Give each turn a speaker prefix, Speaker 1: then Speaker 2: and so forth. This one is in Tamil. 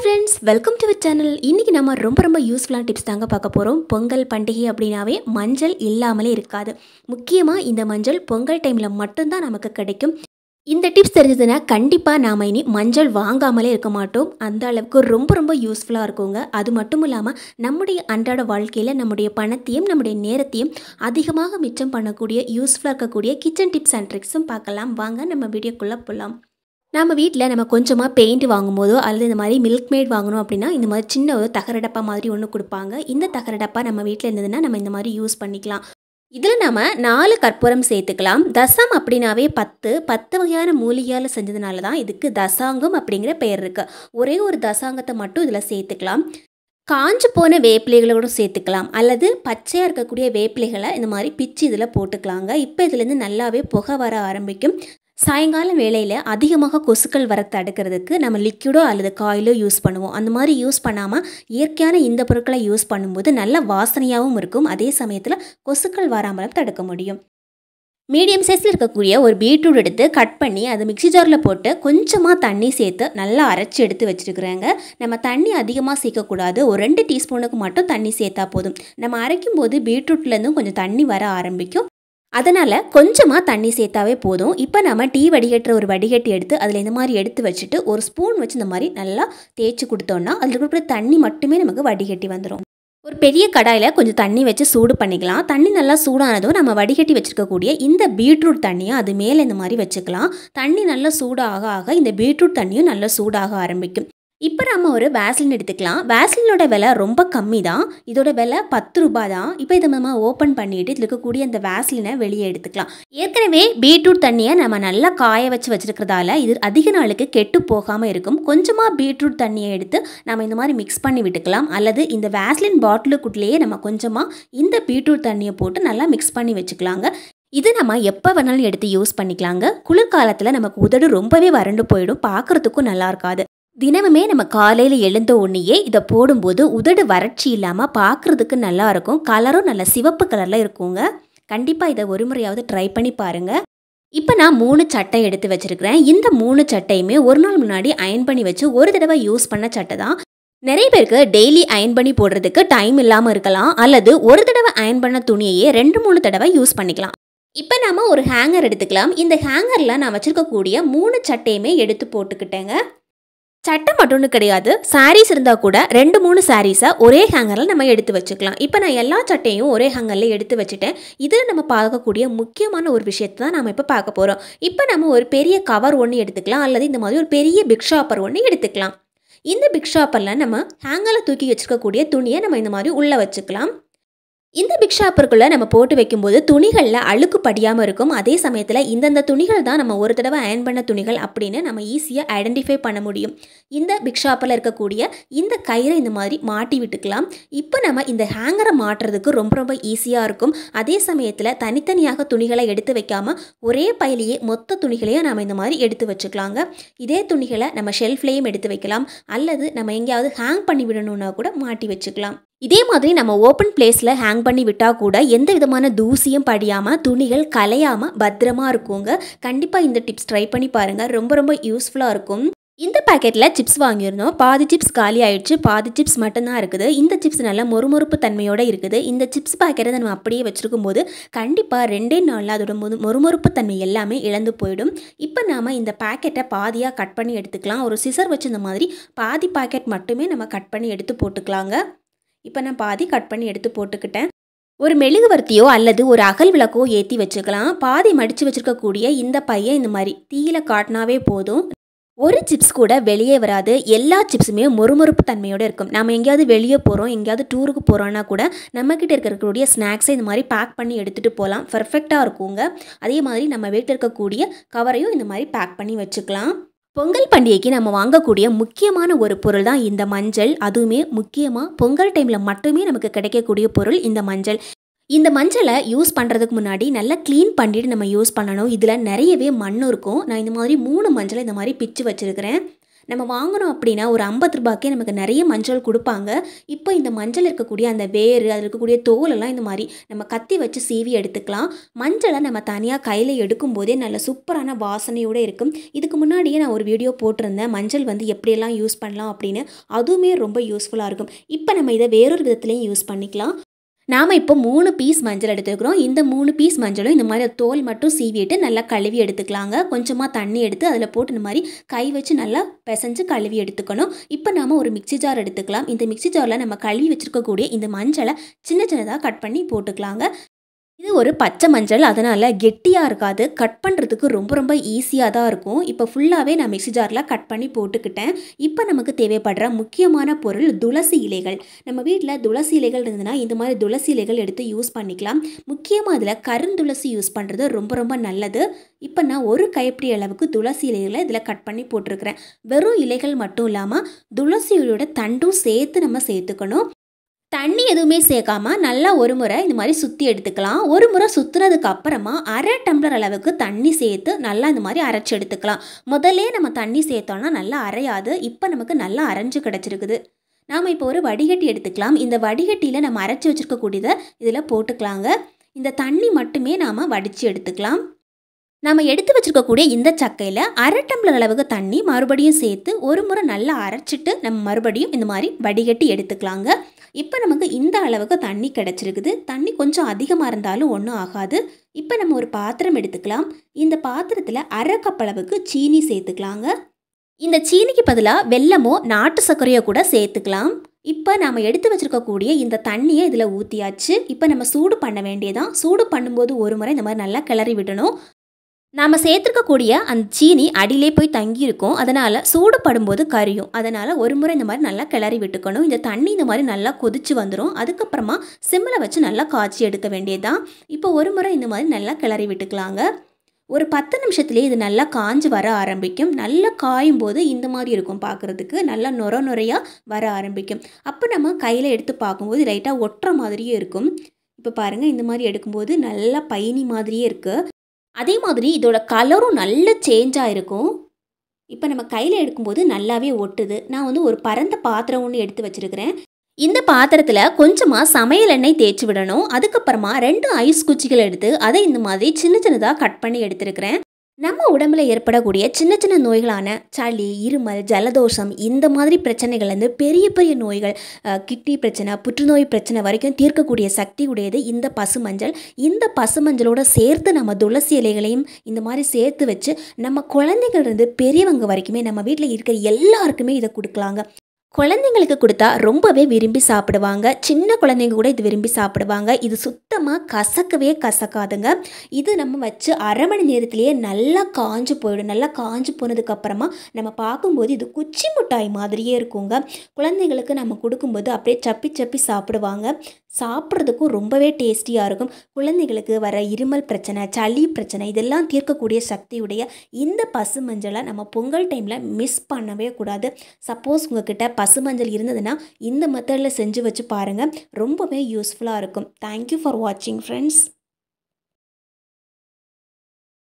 Speaker 1: Friends, welcome to our channel. இன்றைக்கி நம்ம ரொம்ப யூஸ்ஃபுல்லான டிப்ஸ் தாங்க பார்க்க போகிறோம். பொங்கல் பண்டிகை அப்படின்னாவே மஞ்சள் இல்லாமலே இருக்காது. முக்கியமாக இந்த மஞ்சள் பொங்கல் டைமில் மட்டும்தான் நமக்கு கிடைக்கும். இந்த டிப்ஸ் தெரிஞ்சதுன்னா கண்டிப்பாக நாம் இனி மஞ்சள் வாங்காமலே இருக்க மாட்டோம். அந்த அளவுக்கு ரொம்ப யூஸ்ஃபுல்லாக இருக்குங்க. அது மட்டும் இல்லாமல் நம்முடைய அன்றாட வாழ்க்கையில் நம்முடைய பணத்தையும் நம்முடைய நேரத்தையும் அதிகமாக மிச்சம் பண்ணக்கூடிய யூஸ்ஃபுல்லாக இருக்கக்கூடிய கிச்சன் டிப்ஸ் அண்ட் ட்ரிக்ஸும் பார்க்கலாம். வாங்க நம்ம வீடியோக்குள்ளே போகலாம். நம்ம வீட்டில் நம்ம கொஞ்சமாக பெயிண்ட் வாங்கும்போதோ அல்லது இந்த மாதிரி மில்க் மேட் வாங்கணும் அப்படின்னா இந்த மாதிரி சின்ன ஒரு தகர டப்பா மாதிரி ஒன்று கொடுப்பாங்க. இந்த தகர டப்பா நம்ம வீட்டில் இருந்ததுன்னா நம்ம இந்த மாதிரி யூஸ் பண்ணிக்கலாம். இதில் நம்ம 4 கற்பூரம் சேர்த்துக்கலாம். தசம் அப்படின்னாவே 10 வகையான மூலிகையால் செஞ்சதுனால தான் இதுக்கு தசாங்கம் அப்படிங்கிற பெயர் இருக்குது. ஒரே ஒரு தசாங்கத்தை மட்டும் இதில் சேர்த்துக்கலாம். காஞ்சு போன வேப்பிலைகளோடு சேர்த்துக்கலாம், அல்லது பச்சையாக இருக்கக்கூடிய வேப்பிலைகளை இந்த மாதிரி பிச்சு இதில் போட்டுக்கலாங்க. இப்போ இதுலேருந்து நல்லாவே புகை வர ஆரம்பிக்கும். சாயங்காலம் வேளையில் அதிகமாக கொசுக்கள் வர தடுக்கிறதுக்கு நம்ம லிக்விடோ அல்லது காயிலோ யூஸ் பண்ணுவோம். அந்த மாதிரி யூஸ் பண்ணாமல் இயற்கையான இந்த பொருட்களை யூஸ் பண்ணும்போது நல்ல வாசனையாகவும் இருக்கும். அதே சமயத்தில் கொசுக்கள் வராமலும் தடுக்க முடியும். மீடியம் சைஸில் இருக்கக்கூடிய ஒரு பீட்ரூட் எடுத்து கட் பண்ணி அதை மிக்ஸி ஜாரில் போட்டு கொஞ்சமாக தண்ணி சேர்த்து நல்லா அரைச்சி எடுத்து வச்சுருக்குறேங்க. நம்ம தண்ணி அதிகமாக சேர்க்கக்கூடாது. ஒரு 2 டீஸ்பூனுக்கு மட்டும் தண்ணி சேர்த்தா போதும். நம்ம அரைக்கும் போது பீட்ரூட்லேருந்தும் கொஞ்சம் தண்ணி வர ஆரம்பிக்கும். அதனால் கொஞ்சமாக தண்ணி சேர்த்தாவே போதும். இப்போ நம்ம டீ வடிகட்டுற ஒரு வடிகட்டி எடுத்து அதில் இந்த மாதிரி எடுத்து வச்சுட்டு ஒரு ஸ்பூன் வச்சு இந்த மாதிரி நல்லா தேய்ச்சி கொடுத்தோன்னா அதில் இருக்கிற தண்ணி மட்டுமே நமக்கு வடிகட்டி வந்துடும். ஒரு பெரிய கடாயில் கொஞ்சம் தண்ணி வச்சு சூடு பண்ணிக்கலாம். தண்ணி நல்லா சூடானதும் நம்ம வடிகட்டி வச்சுருக்கக்கூடிய இந்த பீட்ரூட் தண்ணியை அது மேலே இந்த மாதிரி வச்சுக்கலாம். தண்ணி நல்லா சூடாக ஆக இந்த பீட்ரூட் தண்ணியும் நல்லா சூடாக ஆரம்பிக்கும். இப்போ நம்ம ஒரு வேஸ்லின் எடுத்துக்கலாம். வேஸ்லினோட விலை ரொம்ப கம்மி தான். இதோட விலை 10 ரூபாய் தான். இப்போ இதை நம்ம ஓப்பன் பண்ணிவிட்டு இதில் இருக்கக்கூடிய அந்த வேஸ்லினை வெளியே எடுத்துக்கலாம். ஏற்கனவே பீட்ரூட் தண்ணியை நம்ம நல்லா காய வச்சுருக்கிறதால இது அதிக நாளுக்கு கெட்டு போகாமல் இருக்கும். கொஞ்சமாக பீட்ரூட் தண்ணியை எடுத்து நம்ம இந்த மாதிரி மிக்ஸ் பண்ணி விட்டுக்கலாம். அல்லது இந்த வேஸ்லின் பாட்டிலுக்குள்ளேயே நம்ம கொஞ்சமாக இந்த பீட்ரூட் தண்ணியை போட்டு நல்லா மிக்ஸ் பண்ணி வச்சுக்கலாங்க. இது நம்ம எப்போ வேணாலும் எடுத்து யூஸ் பண்ணிக்கலாங்க. குளிர்காலத்தில் நமக்கு உதடு ரொம்பவே வறண்டு போயிடும், பார்க்குறதுக்கும் நல்லா இருக்காது. தினமுமே நம்ம காலையில் எழுந்த உடனேயே இதை போடும்போது உதடு வறட்சி இல்லாமல் பார்க்குறதுக்கு நல்லாயிருக்கும். கலரும் நல்ல சிவப்பு கலரில் இருக்குங்க. கண்டிப்பாக இதை ஒரு முறையாவது ட்ரை பண்ணி பாருங்கள். இப்போ நான் 3 சட்டை எடுத்து வச்சுருக்கிறேன். இந்த 3 சட்டையுமே ஒரு நாள் முன்னாடி அயன் பண்ணி வச்சு ஒரு தடவை யூஸ் பண்ண சட்டை தான். நிறைய பேருக்கு டெய்லி அயன் பண்ணி போடுறதுக்கு டைம் இல்லாமல் இருக்கலாம், அல்லது ஒரு தடவை அயன் பண்ண துணியையே 2-3 தடவை யூஸ் பண்ணிக்கலாம். இப்போ நம்ம ஒரு ஹேங்கர் எடுத்துக்கலாம். இந்த ஹேங்கரில் நான் வச்சுருக்கக்கூடிய 3 சட்டையுமே எடுத்து போட்டுக்கிட்டேங்க. சட்டை மட்டும்னு கிடையாது, சாரீஸ் இருந்தால் கூட 2-3 சாரீஸை ஒரே ஹேங்கரில் நம்ம எடுத்து வச்சுக்கலாம். இப்போ நான் எல்லா சட்டையும் ஒரே ஹேங்கரில் எடுத்து வச்சுட்டேன். இதில் நம்ம பார்க்கக்கூடிய முக்கியமான ஒரு விஷயத்தை தான் நம்ம இப்போ பார்க்க போகிறோம். இப்போ நம்ம ஒரு பெரிய கவர் ஒன்று எடுத்துக்கலாம், அல்லது இந்த மாதிரி ஒரு பெரிய பிக் ஷாப்பர் ஒன்று எடுத்துக்கலாம். இந்த பிக் ஷாப்பரில் நம்ம ஹேங்கரில் தூக்கி வச்சுருக்கக்கூடிய துணியை நம்ம இந்த மாதிரி உள்ளே வச்சுக்கலாம். இந்த பிக் ஷாப்பருக்குள்ளே நம்ம போட்டு வைக்கும்போது துணிகளில் அழுக்கு படியாமல் இருக்கும். அதே சமயத்தில் இந்தந்த துணிகள் தான் நம்ம ஒரு தடவை அயன் பண்ண துணிகள் அப்படின்னு நம்ம ஈஸியாக ஐடென்டிஃபை பண்ண முடியும். இந்த பிக் ஷாப்பரில் இருக்கக்கூடிய இந்த கயிறை இந்த மாதிரி மாட்டி விட்டுக்கலாம். இப்போ நம்ம இந்த ஹேங்கரை மாட்டுறதுக்கு ரொம்ப ஈஸியாக இருக்கும். அதே சமயத்தில் தனித்தனியாக துணிகளை எடுத்து வைக்காமல் ஒரே பையிலேயே மொத்த துணிகளையும் நம்ம இந்த மாதிரி எடுத்து வச்சுக்கலாங்க. இதே துணிகளை நம்ம ஷெல்ஃப்லேயும் எடுத்து வைக்கலாம், அல்லது நம்ம எங்கேயாவது ஹேங் பண்ணி விடணுன்னா கூட மாட்டி வச்சுக்கலாம். இதே மாதிரி நம்ம ஓப்பன் பிளேஸில் ஹேங் பண்ணி விட்டால் கூட எந்த விதமான தூசியும் படியாமல் துணிகள் கலையாமல் பத்திரமா இருக்குங்க. கண்டிப்பாக இந்த டிப்ஸ் ட்ரை பண்ணி பாருங்கள். ரொம்ப யூஸ்ஃபுல்லாக இருக்கும். இந்த பேக்கெட்டில் சிப்ஸ் வாங்கியிருந்தோம். பாதி சிப்ஸ் காலி ஆயிடுச்சு, பாதி சிப்ஸ் மட்டும்தான் இருக்குது. இந்த சிப்ஸ் நல்லா மொறுமொறுப்பு தன்மையோடு இருக்குது. இந்த சிப்ஸ் பேக்கெட்டை நம்ம அப்படியே வச்சுருக்கும் போது கண்டிப்பாக 2 நாளில் அதோட மொறுமொறுப்பு தன்மை எல்லாமே இழந்து போயிடும். இப்போ நாம் இந்த பேக்கெட்டை பாதியாக கட் பண்ணி எடுத்துக்கலாம். ஒரு சிசர் வச்சு இந்த மாதிரி பாதி பேக்கெட் மட்டுமே நம்ம கட் பண்ணி எடுத்து போட்டுக்கலாங்க. இப்போ நான் பாதி கட் பண்ணி எடுத்து போட்டுக்கிட்டேன். ஒரு மெழுகுவர்த்தியோ அல்லது ஒரு அகல் விளக்கோ ஏற்றி வச்சுக்கலாம். பாதி மடித்து வச்சுருக்கக்கூடிய இந்த பையை இந்த மாதிரி தீயில காட்டினாவே போதும். ஒரு சிப்ஸ் கூட வெளியே வராது. எல்லா சிப்ஸுமே மொறுமொறுப்பு தன்மையோடு இருக்கும். நம்ம எங்கேயாவது வெளியே போகிறோம், எங்கேயாவது டூருக்கு போகிறோன்னா கூட நம்மக்கிட்ட இருக்கக்கூடிய ஸ்நாக்ஸை இந்த மாதிரி பேக் பண்ணி எடுத்துகிட்டு போகலாம். பர்ஃபெக்டாக இருக்குங்க. அதே மாதிரி நம்ம வீட்டில் இருக்கக்கூடிய கவரையும் இந்த மாதிரி பேக் பண்ணி வச்சுக்கலாம். பொங்கல் பண்டிகைக்கு நம்ம வாங்கக்கூடிய முக்கியமான ஒரு பொருள் தான் இந்த மஞ்சள். அதுவுமே முக்கியமாக பொங்கல் டைமில் மட்டுமே நமக்கு கிடைக்கக்கூடிய பொருள் இந்த மஞ்சள். இந்த மஞ்சளை யூஸ் பண்ணுறதுக்கு முன்னாடி நல்லா க்ளீன் பண்ணிவிட்டு நம்ம யூஸ் பண்ணணும். இதில் நிறையவே மண் இருக்கும். நான் இந்த மாதிரி 3 மஞ்சளை இந்த மாதிரி பிச்சு வச்சுருக்கிறேன். நம்ம வாங்குறோம் அப்படின்னா ஒரு ₹50க்கே நமக்கு நிறைய மஞ்சள் கொடுப்பாங்க. இப்போ இந்த மஞ்சள் இருக்கக்கூடிய அந்த வேர், அதில் இருக்கக்கூடிய தோலெல்லாம் இந்த மாதிரி நம்ம கத்தி வச்சு சீவி எடுத்துக்கலாம். மஞ்சளை நம்ம தனியாக கையில் எடுக்கும்போதே நல்ல சூப்பரான வாசனையோடு இருக்கும். இதுக்கு முன்னாடியே நான் ஒரு வீடியோ போட்டிருந்தேன், மஞ்சள் வந்து எப்படியெல்லாம் யூஸ் பண்ணலாம் அப்படின்னு. அதுவுமே ரொம்ப யூஸ்ஃபுல்லாக இருக்கும். இப்போ நம்ம இதை வேறொரு விதத்துலையும் யூஸ் பண்ணிக்கலாம். நாம் இப்போ 3 பீஸ் மஞ்சள் எடுத்துக்கிறோம். இந்த 3 பீஸ் மஞ்சளும் இந்த மாதிரி தோல் மட்டும் சீவிட்டு நல்லா கழுவி எடுத்துக்கலாங்க. கொஞ்சமாக தண்ணி எடுத்து அதில் போட்டு இந்த மாதிரி கை வச்சு நல்லா பிசைஞ்சு கழுவி எடுத்துக்கணும். இப்போ நாம் ஒரு மிக்ஸி ஜார் எடுத்துக்கலாம். இந்த மிக்ஸி ஜாரில் நம்ம கழுவி வச்சுருக்கக்கூடிய இந்த மஞ்சளை சின்ன சின்னதாக கட் பண்ணி போட்டுக்கலாங்க. இது ஒரு பச்சை மஞ்சள், அதனால் கெட்டியாக இருக்காது. கட் பண்ணுறதுக்கு ரொம்ப ரொம்ப ஈஸியாக தான் இருக்கும். இப்போ ஃபுல்லாகவே நான் மிக்ஸி ஜாரில் கட் பண்ணி போட்டுக்கிட்டேன். இப்போ நமக்கு தேவைப்படுற முக்கியமான பொருள் துளசி இலைகள். நம்ம வீட்டில் துளசி இலைகள் இருந்ததுன்னா இந்த மாதிரி துளசி இலைகள் எடுத்து யூஸ் பண்ணிக்கலாம். முக்கியமாக அதில் கருந்துளசி யூஸ் பண்ணுறது ரொம்ப ரொம்ப நல்லது. இப்போ நான் ஒரு கைப்பிடி அளவுக்கு துளசி இலைகளை இதில் கட் பண்ணி போட்டிருக்கிறேன். வெறும் இலைகள் மட்டும் இல்லாமல் துளசி இலையோட தண்டும் சேர்த்து நம்ம சேர்த்துக்கணும். தண்ணி எதுவுமே சேர்க்காம நல்லா ஒரு முறை இந்த மாதிரி சுற்றி எடுத்துக்கலாம். ஒரு முறை சுற்றுனதுக்கு அப்புறமா 1/2 டம்ளர் அளவுக்கு தண்ணி சேர்த்து நல்லா இந்த மாதிரி அரைச்சி எடுத்துக்கலாம். முதல்லே நம்ம தண்ணி சேர்த்தோன்னா நல்லா அரையாது. இப்போ நமக்கு நல்லா அரைஞ்சு கிடச்சிருக்குது. நாம் இப்போ ஒரு வடிகட்டி எடுத்துக்கலாம். இந்த வடிகட்டியில் நம்ம அரைச்சி வச்சுருக்கக்கூடியதை இதில் போட்டுக்கலாங்க. இந்த தண்ணி மட்டுமே நாம் வடித்து எடுத்துக்கலாம். நம்ம எடுத்து வச்சுருக்கக்கூடிய இந்த சக்கையில் 1/2 டம்ளர் அளவுக்கு தண்ணி மறுபடியும் சேர்த்து ஒரு முறை நல்லா அரைச்சிட்டு நம்ம மறுபடியும் இந்த மாதிரி வடிகட்டி எடுத்துக்கலாங்க. இப்போ நமக்கு இந்த அளவுக்கு தண்ணி கிடச்சிருக்குது. தண்ணி கொஞ்சம் அதிகமாக இருந்தாலும் ஒன்றும் ஆகாது. இப்போ நம்ம ஒரு பாத்திரம் எடுத்துக்கலாம். இந்த பாத்திரத்தில் 1/2 கப் அளவுக்கு சீனி சேர்த்துக்கலாங்க. இந்த சீனிக்கு பதிலாக வெல்லமோ நாட்டு சர்க்கரையோ கூட சேர்த்துக்கலாம். இப்போ நாம் எடுத்து வச்சுருக்கக்கூடிய இந்த தண்ணியை இதில் ஊற்றியாச்சு. இப்போ நம்ம சூடு பண்ண வேண்டியதான். சூடு பண்ணும்போது ஒரு முறை இந்த மாதிரி நல்லா கிளறி விடணும். நாம் சேர்த்துருக்கக்கூடிய அந்த சீனி அடியிலே போய் தங்கியிருக்கும். அதனால் சூடுபடும்போது கரியும். அதனால் ஒரு முறை இந்த மாதிரி நல்லா கிளறி விட்டுக்கணும். இந்த தண்ணி இந்த மாதிரி நல்லா கொதிச்சு வந்துடும். அதுக்கப்புறமா சிம்மில் வச்சு நல்லா காய்ச்சி எடுக்க வேண்டியதுதான். இப்போ ஒரு முறை இந்த மாதிரி நல்லா கிளறி விட்டுக்கலாங்க. ஒரு 10 நிமிஷத்துலேயே இது நல்லா காஞ்சு வர ஆரம்பிக்கும். நல்லா காயும் போது இந்த மாதிரி இருக்கும் பார்க்குறதுக்கு. நல்லா நுர நுரையாக வர ஆரம்பிக்கும். அப்போ நம்ம கையில் எடுத்து பார்க்கும்போது லைட்டாக ஒட்டுற மாதிரியே இருக்கும். இப்போ பாருங்கள், இந்த மாதிரி எடுக்கும்போது நல்லா பைனி மாதிரியே இருக்குது. அதே மாதிரி இதோட கலரும் நல்ல சேஞ்ச் ஆகிருக்கும். இப்போ நம்ம கையில் எடுக்கும்போது நல்லாவே ஒட்டுது. நான் வந்து ஒரு பரந்த பாத்திரம் ஒன்று எடுத்து வச்சுருக்கிறேன். இந்த பாத்திரத்தில் கொஞ்சமாக சமையல் எண்ணெய் தேய்ச்சி விடணும். அதுக்கப்புறமா 2 ஐஸ் குச்சிகள் எடுத்து அதை இந்த மாதிரி சின்ன சின்னதாக கட் பண்ணி எடுத்துருக்கிறேன். நம்ம உடம்புல ஏற்படக்கூடிய சின்ன சின்ன நோய்களான சளி, இருமல், ஜலதோஷம் இந்த மாதிரி பிரச்சனைகள்லேருந்து பெரிய பெரிய நோய்கள், கிட்னி பிரச்சனை, புற்றுநோய் பிரச்சனை வரைக்கும் தீர்க்கக்கூடிய சக்தி உடையது இந்த பசுமஞ்சள். இந்த பசுமஞ்சளோட சேர்த்து நம்ம துளசி இலைகளையும் இந்த மாதிரி சேர்த்து வச்சு நம்ம குழந்தைங்கள்லேருந்து பெரியவங்க வரைக்குமே நம்ம வீட்டில் இருக்கிற எல்லாருக்குமே இதை கொடுக்கலாங்க. குழந்தைங்களுக்கு கொடுத்தா ரொம்பவே விரும்பி சாப்பிடுவாங்க. சின்ன குழந்தைங்க கூட இது விரும்பி சாப்பிடுவாங்க. இது சுத்தமாக கசக்கவே கசக்காதுங்க. இது நம்ம வச்சு 1/2 மணி நேரத்திலேயே நல்லா காஞ்சு போயிடும். நல்லா காஞ்சு போனதுக்கப்புறமா நம்ம பார்க்கும்போது இது குச்சி மிட்டாய் மாதிரியே இருக்குங்க. குழந்தைங்களுக்கு நம்ம கொடுக்கும்போது அப்படியே சப்பி சப்பி சாப்பிடுவாங்க. சாப்பிட்றதுக்கும் ரொம்பவே டேஸ்டியாக இருக்கும். குழந்தைங்களுக்கு வர இருமல் பிரச்சனை, சளி பிரச்சனை இதெல்லாம் தீர்க்கக்கூடிய சக்தியுடைய இந்த பசுமஞ்சளை நம்ம பொங்கல் டைமில் மிஸ் பண்ணவே கூடாது. சப்போஸ் உங்ககிட்ட பசுமஞ்சள் இருந்ததுன்னா இந்த மெத்தடில் செஞ்சு வச்சு பாருங்கள். ரொம்பவே யூஸ்ஃபுல்லாக இருக்கும். தேங்க்யூ ஃபார் வாட்சிங் ஃப்ரெண்ட்ஸ்.